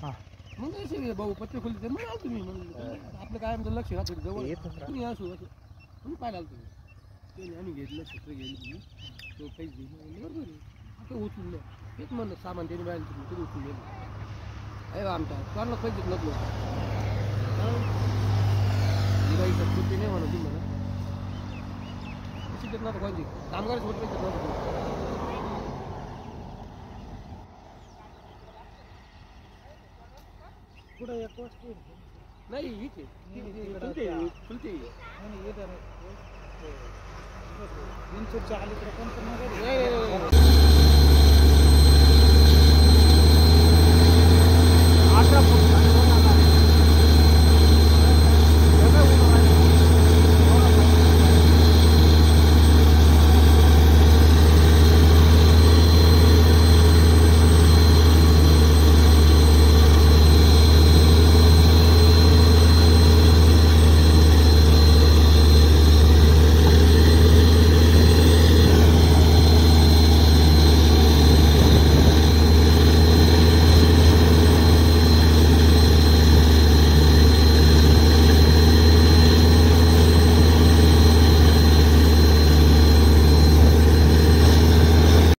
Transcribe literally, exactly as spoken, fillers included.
हां मग असे भाऊ पत्ते खुलते मग आलो तुम्ही म्हणलं आपलं काय आमचं लक्ष राहतं जवळ तुम्ही असू असं तुम्ही पाहिलं आलो तुम्ही ते आम्ही घेतलं सत्र घेतलं तुम्ही तो पैसे दिले बरोबर आहे आता उचलून द्या तेच म्हणलं सामान त्याने बाहेर तुम्ही तरी उचलून गेलं अरे आमच्या कोणाला पैसे देत नव्हतं दिवाळी सत्तर ते नाही म्हणा तुम्ही म्हणा पैसे देत नव्हतं कोणते कामगारच होत पैसे देत नव्हतं पुढे एक वस्तू नाही हीच आहे चुलते चुलते विंचूरच्या अलीकडे कोणतं नगर नाही